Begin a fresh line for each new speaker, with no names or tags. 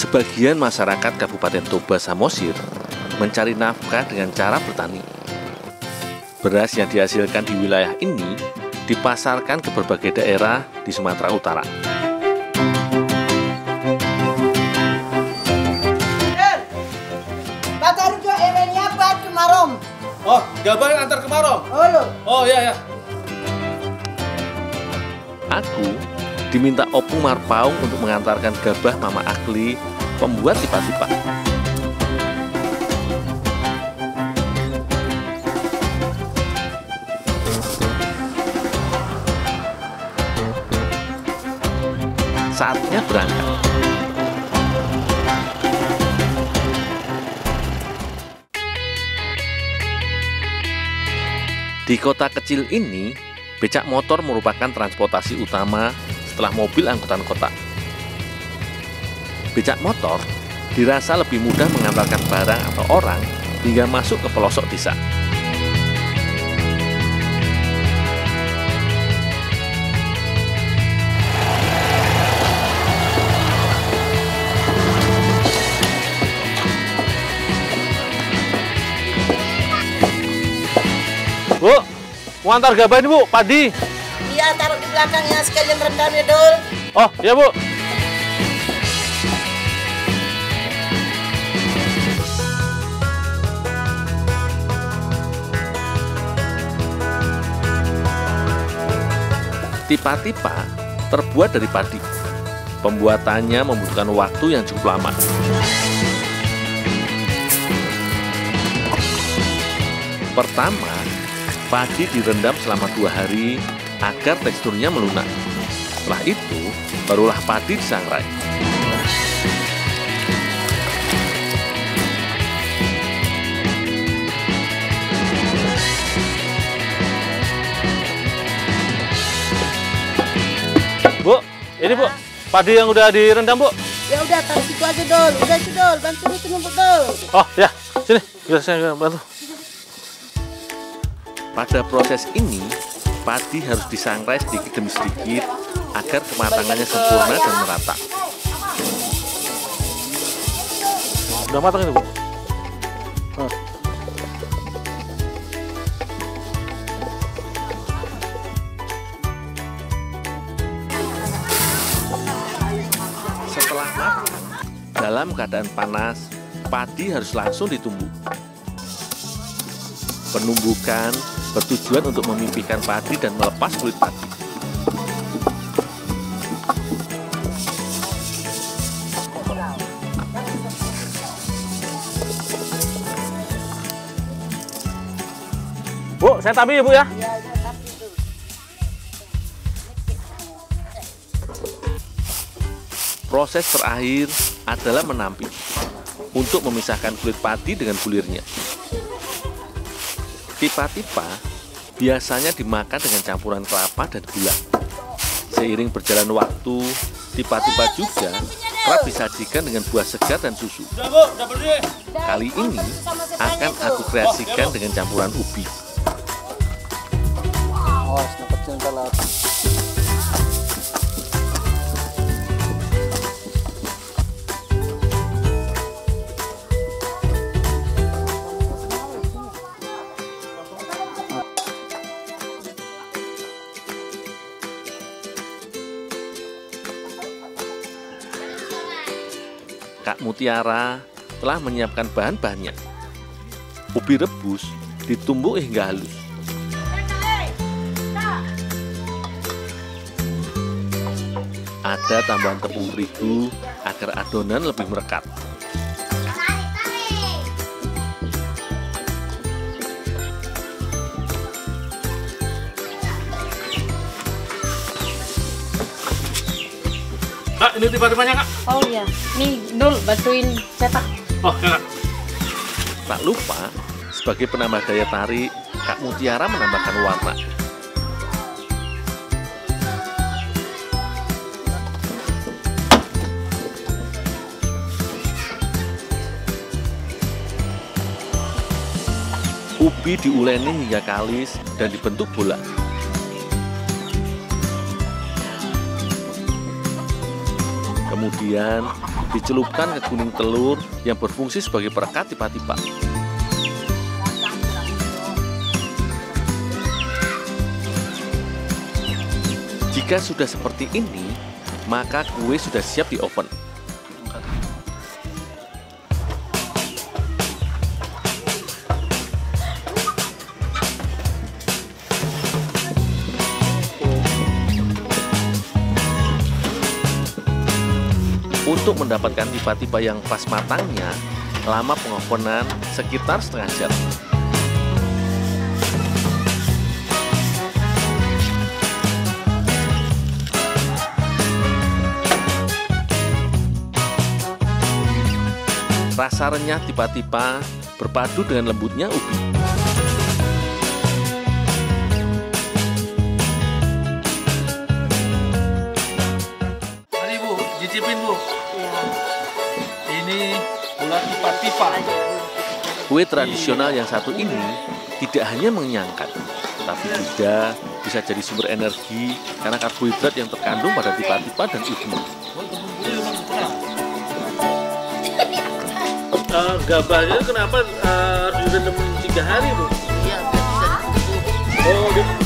Sebagian masyarakat Kabupaten Toba Samosir mencari nafkah dengan cara bertani. Beras yang dihasilkan di wilayah ini dipasarkan ke berbagai daerah di Sumatera Utara.
Oh, gabah antar ke Marom. Oh ya ya.
Aku diminta Opung Marpaung untuk mengantarkan gabah Mama Akli, pembuat tipa-tipa. Saatnya berangkat. Di kota kecil ini, becak motor merupakan transportasi utama setelah mobil angkutan kota. Becak motor dirasa lebih mudah mengantarkan barang atau orang hingga masuk ke pelosok desa.
Bu, mau antar gabah ini Bu, padi.
Iya, taruh di belakangnya sekalian rendam ya, Dul.
Oh, iya Bu.
Tipa-tipa terbuat dari padi. Pembuatannya membutuhkan waktu yang cukup lama. Pertama, padi direndam selama 2 hari agar teksturnya melunak. Setelah itu, barulah padi disangrai.
Bu, ini Bu, padi yang udah direndam Bu.
Ya udah, taruh situ aja, Dul. Udah itu, Dul. Bantu itu numpuk, Dul.
Oh ya, sini, biar saya bantu.
Pada proses ini, padi harus disangrai sedikit demi sedikit agar kematangannya sempurna dan merata.
Udah matang ini Bu.
Setelah matang, dalam keadaan panas, padi harus langsung ditumbuk. Penumbukan bertujuan untuk memipihkan padi dan melepas kulit padi.
Bu, saya tabi ya Bu ya.
Proses terakhir adalah menampi untuk memisahkan kulit padi dengan bulirnya. Tipa-tipa biasanya dimakan dengan campuran kelapa dan gula. Seiring berjalan waktu, tipa-tipa juga kerap disajikan dengan buah segar dan susu. Kali ini akan aku kreasikan dengan campuran ubi. Kak Mutiara telah menyiapkan bahan-bahannya. Ubi rebus ditumbuk hingga halus. Ada tambahan tepung terigu agar adonan lebih merekat.
Kak, ini tiba-tibanya Kak.
Oh iya, nih Dul bantuin cetak.
Oh ya Kak.
Tak lupa, sebagai penambah daya tarik, Kak Mutiara menambahkan warna. Ubi diuleni hingga kalis dan dibentuk bola. Kemudian dicelupkan ke kuning telur yang berfungsi sebagai perekat tipa-tipa. Jika sudah seperti ini, maka kue sudah siap di oven. Untuk mendapatkan tipa-tipa yang pas matangnya, lama pengovenan sekitar setengah jam. Rasa renyah tipa-tipa berpadu dengan lembutnya ubi.
Mari Bu, cicipin Bu. Ini bola tipa-tipa.
Kue tradisional yang satu ini tidak hanya mengenyangkan, tapi juga bisa jadi sumber energi karena karbohidrat yang terkandung pada tipa-tipa dan ubi.
Gabahnya kenapa harus direndam 3 hari Bu?
Iya, biar bisa ditutup.
Oh,